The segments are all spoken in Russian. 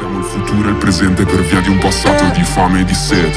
Siamo il futuro e il presente per via di un passato di fame e di sete.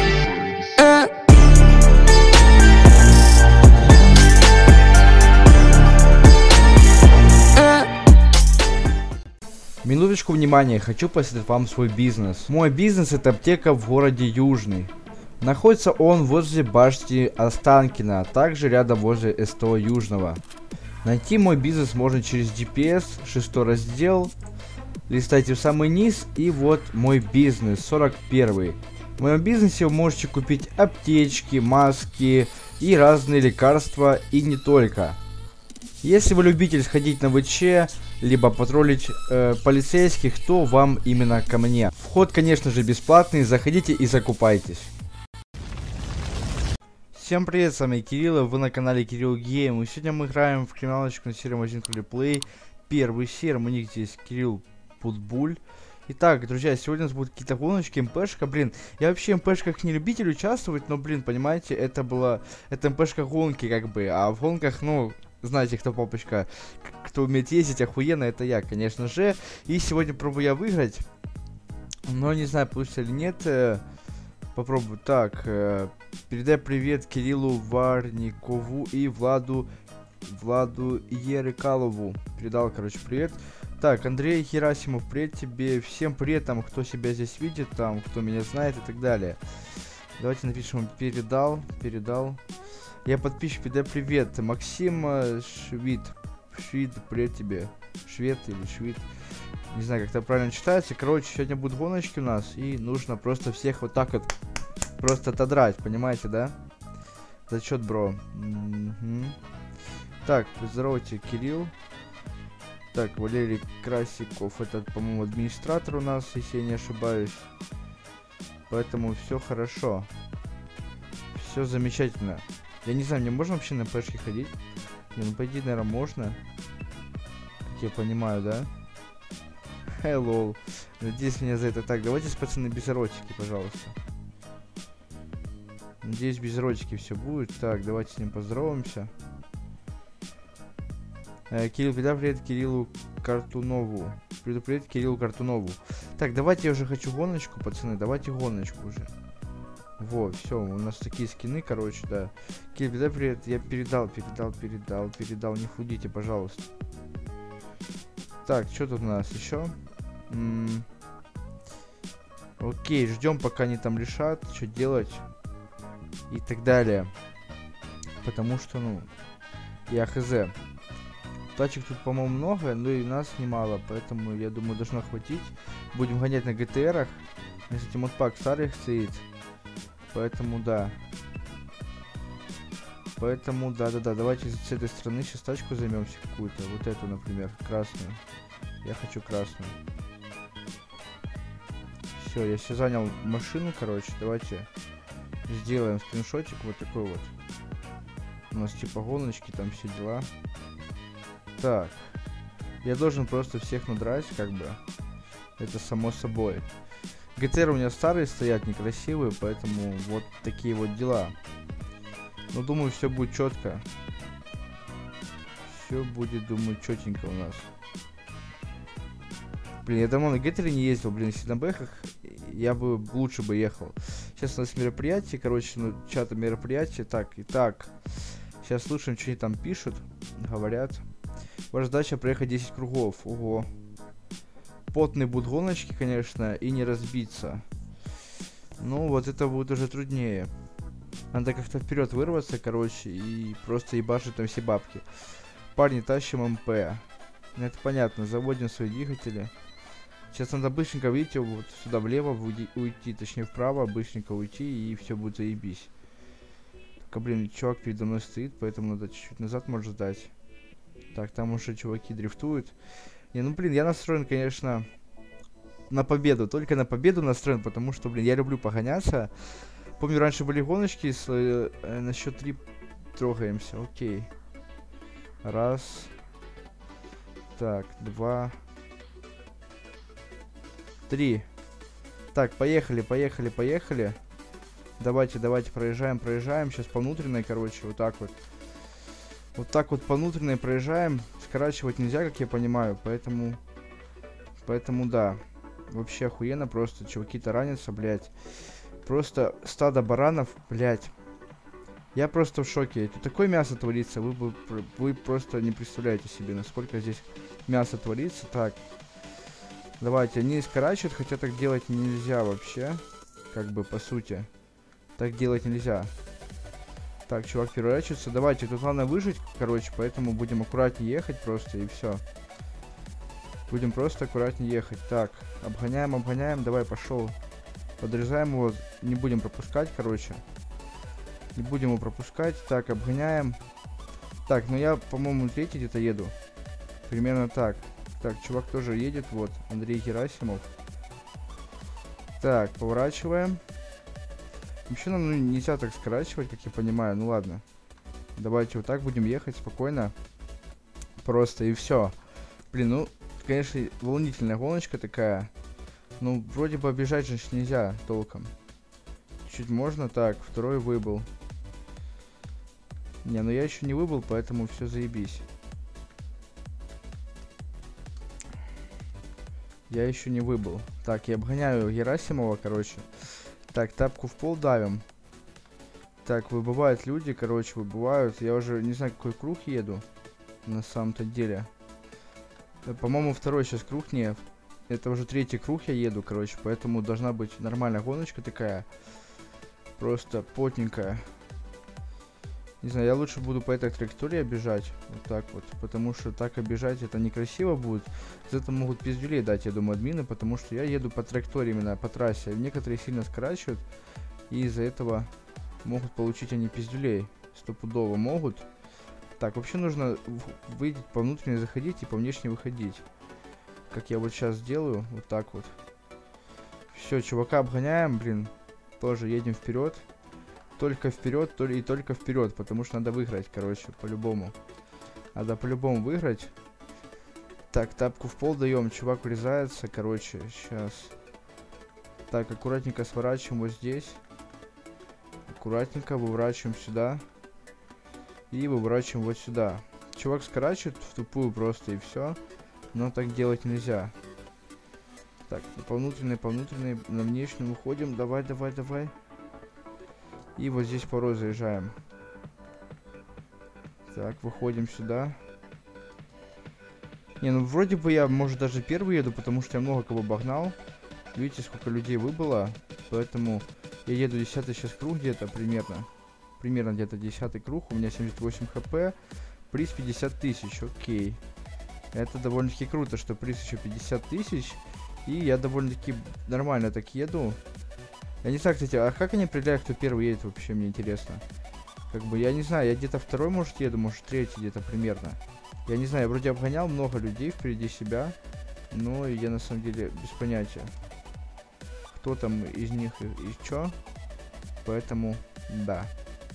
Минуточку внимания, хочу посоветовать вам свой бизнес. Мой бизнес — это аптека в городе Южный. Находится он возле башни Останкино, а также рядом возле СТО Южного. Найти мой бизнес можно через GPS, 6 раздел, листайте в самый низ, и вот мой бизнес, 41. В моем бизнесе вы можете купить аптечки, маски и разные лекарства, и не только. Если вы любитель сходить на ВЧ, либо патрулить полицейских, то вам именно ко мне. Вход, конечно же, бесплатный, заходите и закупайтесь. Всем привет, с вами Кирилл, вы на канале Кирилл Гейм, и сегодня мы играем в криминалочку на серии Магазин Фрилиплей. Первый серия, у них здесь Кирилл Путбуль. Итак, друзья, сегодня у нас будут какие-то гоночки, МПшка, блин. Я вообще в МПшках не любитель участвовать, но, блин, понимаете, это МПшка гонки, как бы, а в гонках, ну, знаете, кто папочка, кто умеет ездить охуенно, это я, конечно же. И сегодня пробую я выиграть, но не знаю, получится или нет. Попробую. Так, передай привет Кириллу Варникову и Владу Ерекалову. Передал, короче, привет. Так, Андрей Герасимов, привет тебе. Всем привет, там, кто себя здесь видит, там, кто меня знает и так далее. Давайте напишем передал. Я подписчик, передай привет. Максим Швид, привет тебе. Швед или Швид. Не знаю, как это правильно читается. Короче, сегодня будут гоночки у нас. И нужно просто всех вот так вот просто отодрать, понимаете, да? Зачет, бро. Так, поздоровайте, Кирилл. Так, Валерий Красиков. Это, по-моему, администратор у нас, если я не ошибаюсь. Поэтому все хорошо. Все замечательно. Я не знаю, мне можно вообще на пешке ходить? Не, ну, по идее, наверное, можно. Как я понимаю, да? Hello. Надеюсь, меня за это. Так, давайте, пацаны, без эротики, пожалуйста. Надеюсь, без эротики все будет. Так, давайте с ним поздороваемся. Кирилл, передай привет Кириллу Картунову. Привет Кириллу Картунову. Так, давайте, я уже хочу гоночку, пацаны. Давайте гоночку уже. Вот, все, у нас такие скины, короче, да. Кирилл, передай привет. Я передал. Не худите, пожалуйста. Так, что тут у нас еще? Окей, ждем, пока они там решат, что делать. И так далее. Потому что, ну, я хз. Тачек тут, по-моему, много, но и нас немало. Поэтому, я думаю, должно хватить. Будем гонять на ГТРах. Кстати, модпак старых стоит. Поэтому, да. Поэтому, да. Давайте с этой стороны сейчас тачку займемся какую-то. Вот эту, например, красную. Я хочу красную. Все, я себе занял машину, короче. Давайте сделаем скриншотик вот такой вот. У нас типа гоночки, там все дела. Так. Я должен просто всех надрать, как бы. Это само собой. ГТР у меня старые стоят, некрасивые, поэтому вот такие вот дела. Но думаю, все будет четко. Все будет, думаю, четенько у нас. Блин, я давно на ГТРе не ездил, блин, если на бэхах я бы лучше бы ехал. Сейчас у нас мероприятие, короче, ну, чата мероприятия. Так, итак, сейчас слушаем, что они там пишут, говорят. Ваша задача проехать 10 кругов. Ого. Потные будут гоночки, конечно, и не разбиться. Ну, вот это будет уже труднее. Надо как-то вперед вырваться, короче, и просто ебашить там все бабки. Парни, тащим МП. Ну, это понятно, заводим свои двигатели. Сейчас надо быстренько выйти вот сюда влево, уйти, точнее вправо, быстренько уйти, и все будет заебись. Только, блин, чувак передо мной стоит, поэтому надо чуть-чуть назад, может, сдать. Так, там уже чуваки дрифтуют. Не, ну, блин, я настроен, конечно, на победу. Только на победу настроен, потому что, блин, я люблю погоняться. Помню, раньше были гоночки, на счет 3 трогаемся. Окей. Раз. Так, 2. 3. Так, поехали. Давайте, проезжаем. Сейчас по внутренней, короче, вот так вот. Вот так вот по внутренней проезжаем. Скорачивать нельзя, как я понимаю, поэтому да. Вообще охуенно просто. Чуваки таранятся, блядь. Просто стадо баранов, блядь. Я просто в шоке. Тут такое мясо творится. Вы просто не представляете себе, насколько здесь мясо творится. Так. Давайте. Они скорачивают, хотя так делать нельзя вообще. Как бы, по сути. Так делать нельзя. Так, чувак переворачивается. Давайте, тут главное выжить, короче, поэтому будем аккуратнее ехать просто, и все. Будем просто аккуратнее ехать. Так, обгоняем, обгоняем. Давай, пошел. Подрезаем его. Не будем пропускать, короче. Не будем его пропускать. Так, обгоняем. Так, ну я, по-моему, третий где-то еду. Примерно так. Так, чувак тоже едет, вот. Андрей Герасимов. Так, поворачиваем. Вообще нам нельзя так скорачивать, как я понимаю. Ну ладно. Давайте вот так будем ехать спокойно. Просто и все. Блин, ну, конечно, волнительная гоночка такая. Ну, вроде бы обижать же нельзя толком. Чуть можно. Так, второй выбыл. Не, ну я еще не выбыл, поэтому все заебись. Я еще не выбыл. Так, я обгоняю Герасимова, короче. Так, тапку в пол давим. Так, выбывают люди, короче, выбывают. Я уже не знаю, какой круг еду. На самом-то деле. По-моему, второй сейчас круг не. Это уже третий круг я еду, короче. Поэтому должна быть нормальная гоночка такая. Просто потненькая. Не знаю, я лучше буду по этой траектории обижать. Вот так вот. Потому что так обижать это некрасиво будет. За это могут пиздюлей дать, я думаю, админы. Потому что я еду по траектории именно, по трассе. Некоторые сильно скорачивают. И из-за этого могут получить они пиздюлей. Стопудово могут. Так, вообще нужно выйти по внутренней заходить и по внешней выходить. Как я вот сейчас делаю. Вот так вот. Все, чувака обгоняем, блин. Тоже едем вперед. Только вперед, и только вперед, потому что надо выиграть, короче, по-любому. Надо по-любому выиграть. Так, тапку в пол даем, чувак врезается, короче, сейчас. Так, аккуратненько сворачиваем вот здесь. Аккуратненько выворачиваем сюда. И выворачиваем вот сюда. Чувак скорачивает в тупую просто и все. Но так делать нельзя. Так, по внутренней, на внешнюю выходим. Давай, давай, давай. И вот здесь порой заезжаем. Так, выходим сюда. Не, ну вроде бы я, может, даже первый еду, потому что я много кого обогнал. Видите, сколько людей выбыло. Поэтому я еду 10-й сейчас круг где-то примерно. Примерно где-то 10-й круг. У меня 78 хп. Приз 50 тысяч, окей. Это довольно-таки круто, что приз еще 50 тысяч. И я довольно-таки нормально так еду. Я не знаю, кстати, а как они определяют, кто первый едет, вообще мне интересно. Как бы, я не знаю, я где-то второй, может, еду, может, третий где-то примерно. Я не знаю, я вроде обгонял много людей впереди себя. Но я на самом деле без понятия, кто там из них и чё. Поэтому, да.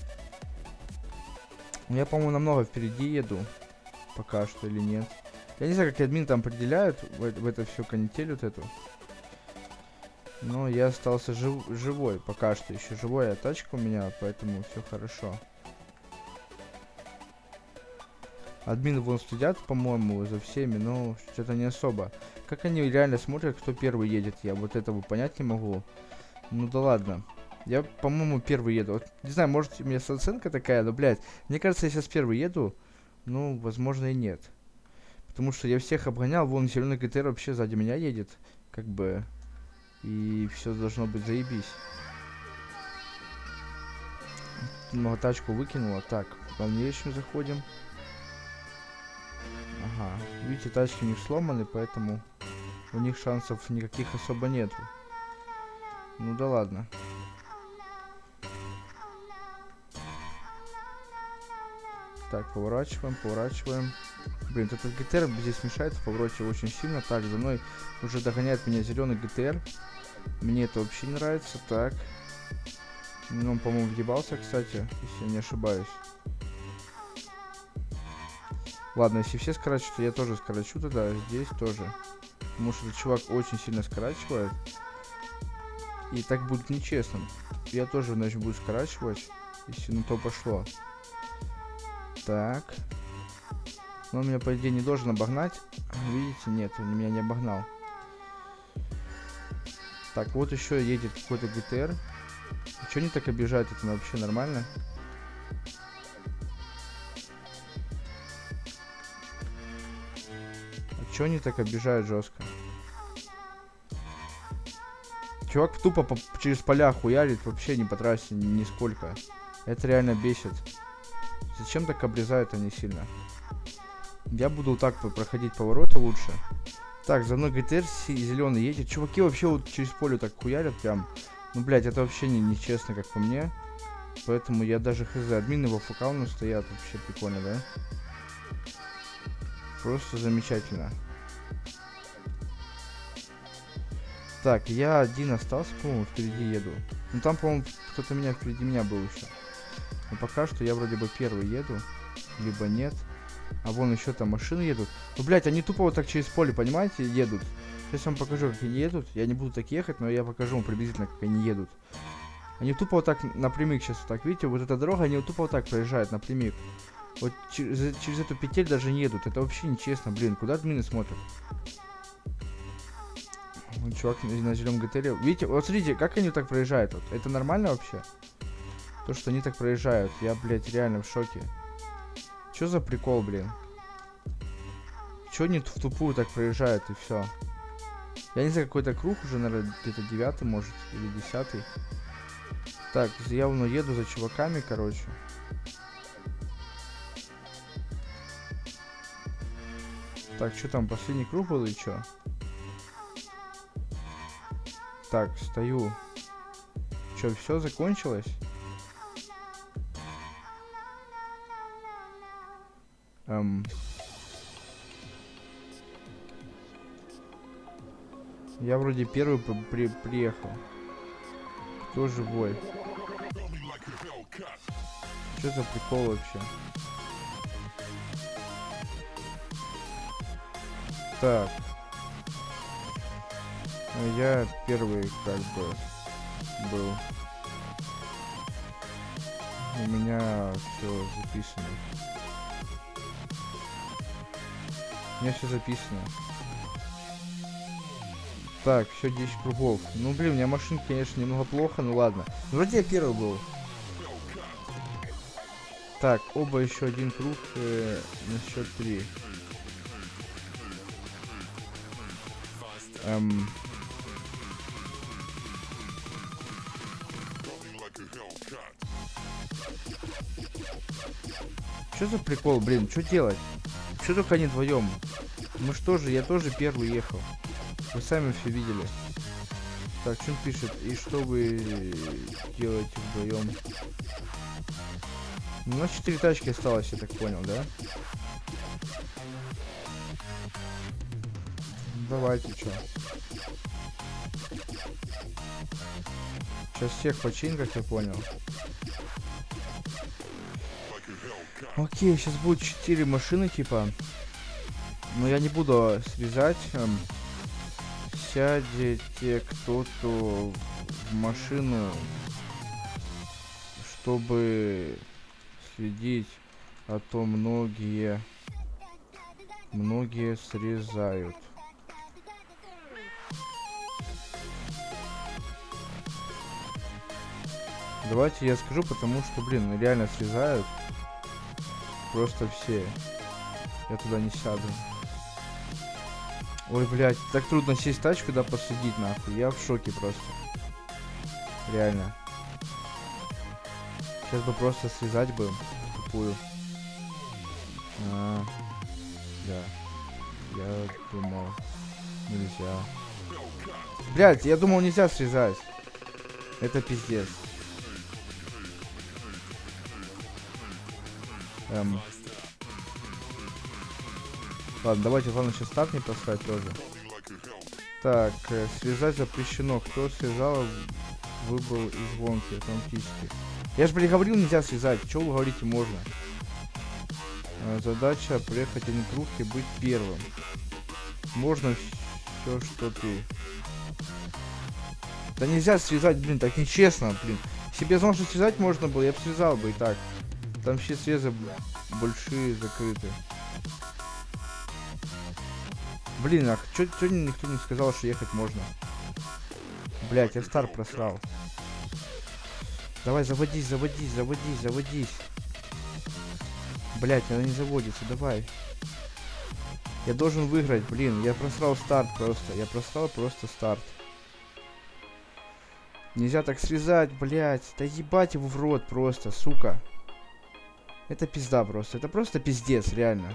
Я, по-моему, намного впереди еду. Пока что или нет. Я не знаю, как админ там определяют в это всю канитель вот эту. Но я остался живой, пока что еще живая тачка у меня, поэтому все хорошо. Админы вон следят, по-моему, за всеми, но что-то не особо. Как они реально смотрят, кто первый едет, я вот этого понять не могу. Ну да ладно. Я, по-моему, первый еду. Вот, не знаю, может у меня оценка такая, но, блядь, мне кажется, я сейчас первый еду. Ну, возможно, и нет. Потому что я всех обгонял, вон зеленый ГТР вообще сзади меня едет. Как бы... И все должно быть заебись. Много тачку выкинула. Так, по внешнему заходим. Ага. Видите, тачки у них сломаны, поэтому у них шансов никаких особо нету. Ну да ладно. Так, поворачиваем, поворачиваем. Блин, этот ГТР здесь мешает в повороте очень сильно. Так, за мной уже догоняет меня зеленый ГТР. Мне это вообще не нравится. Так. Ну, он, по-моему, въебался, кстати, если я не ошибаюсь. Ладно, если все скорачивают, то я тоже скорочу тогда. Здесь тоже. Потому что этот чувак очень сильно скорачивает. И так будет нечестно. Я тоже, значит, буду скорачивать, если на то пошло. Так. Но он меня, по идее, не должен обогнать. Видите, нет, он меня не обогнал. Так, вот еще едет какой-то ГТР. Че они так обижают? Это вообще нормально? А че они так обижают жестко? Чувак тупо через поля хуярит, вообще не по трассе нисколько. Это реально бесит. Зачем так обрезают они сильно? Я буду так проходить повороты лучше. Так, за мной ГТР зеленый едет. Чуваки вообще вот через поле так хуярят прям. Ну, блядь, это вообще нечестно, как по мне. Поэтому я даже хз. Админы в АФК стоят. Вообще прикольно, да? Просто замечательно. Так, я один остался, по-моему, впереди еду. Ну, там, по-моему, кто-то впереди меня был еще. Но пока что я вроде бы первый еду. Либо нет. А вон еще там машины едут. Ну, блядь, они тупо вот так через поле, понимаете, едут. Сейчас я вам покажу, как они едут. Я не буду так ехать, но я покажу вам приблизительно, как они едут. Они тупо вот так напрямик сейчас вот так, видите, вот эта дорога, они вот тупо вот так проезжают напрямик. Вот через эту петель даже не едут. Это вообще нечестно, блин. Куда админы смотрят? Вон чувак на зеленом ГТР. Видите, вот смотрите, как они вот так проезжают. Вот. Это нормально вообще? То, что они так проезжают. Я, блядь, реально в шоке. Чё за прикол, блин? Чё они в тупую так проезжают и все? Я не знаю, какой-то круг уже, наверное, где-то 9-й, может, или 10-й. Так, я явно еду за чуваками, короче. Так, что там, последний круг был и чё? Так, стою. Чё, все закончилось? Я вроде первый приехал. Кто живой? Что за прикол вообще? Так. Я первый как бы был. У меня все записано. У меня все записано. Так, все 10 кругов. Ну, блин, у меня машинка, конечно, немного плохо, ну ладно. Вроде я первый был. Так, оба еще один круг на счет 3. Что за прикол, блин, что делать? Что только они вдвоем? Мы что же, я тоже первый ехал. Вы сами все видели. Так, что он пишет? И что вы делаете вдвоем? Ну, у нас 4 тачки осталось, я так понял, да? Давайте, что? Сейчас всех починим, как я понял. Окей, сейчас будет 4 машины, типа. Но я не буду срезать. Сядете кто-то в машину, чтобы следить, а то многие срезают. Давайте я скажу, потому что, блин, реально срезают. Просто все. Я туда не сяду. Ой, блядь, так трудно сесть в тачку, да, посадить, нахуй. Я в шоке просто. Реально. Сейчас бы просто срезать бы тупую. Да. Я думал, нельзя. Блядь, я думал, нельзя срезать. Это пиздец. Ладно, давайте, главное, сейчас старт не поставить тоже. Так, срезать запрещено. Кто срезал, выбыл из гонки автоматически. Я же, блин, говорил, нельзя срезать. Чего вы говорите, можно? Задача проехать один круг и быть первым. Можно все, что ты. Да нельзя срезать, блин, так нечестно, блин. Если бы я знал, что срезать можно было, я бы срезал бы и так. Там все срезы большие закрыты. Блин, а чё никто не сказал, что ехать можно? Блять, я старт просрал. Давай, заводись, заводись, заводись, заводись. Блять, она не заводится, давай. Я должен выиграть, блин, я просрал старт просто. Я просрал просто старт. Нельзя так срезать, блять. Да ебать его в рот просто, сука. Это пизда просто. Это просто пиздец, реально.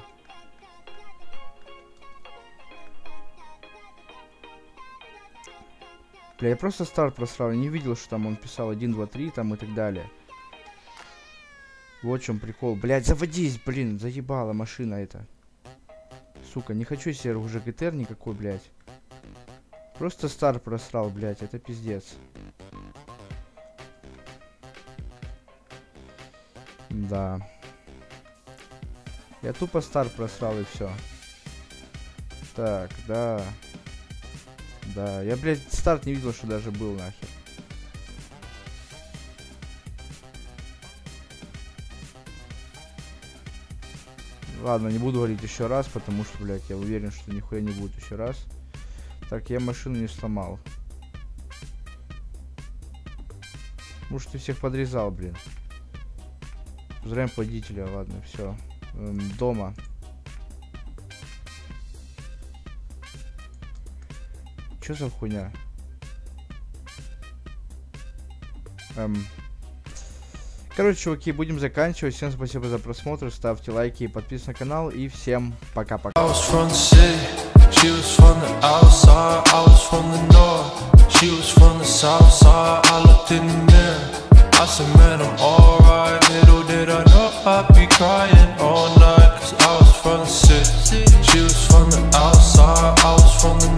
Бля, я просто старт просрал. Я не видел, что там он писал 1, 2, 3 там и так далее. Вот в чем прикол. Блять, заводись, блин, заебала машина эта. Сука, не хочу себе уже ГТР никакой, блять. Просто старт просрал, блять, это пиздец. Да. Я тупо старт просрал и все. Так, да. Да, я, блядь, старт не видел, что даже был, нахер. Ладно, не буду говорить еще раз, потому что, блядь, я уверен, что нихуя не будет еще раз. Так, я машину не сломал. Может, ты всех подрезал, блин. Поздравляем водителя, ладно, все. Дома. Чё за хуйня? Короче, чуваки, будем заканчивать. Всем спасибо за просмотр. Ставьте лайки и подписывайтесь на канал. И всем пока-пока. I said, man, I'm alright. Little did I know I'd be crying all night, cause I was from the city. She was from the outside, I was from the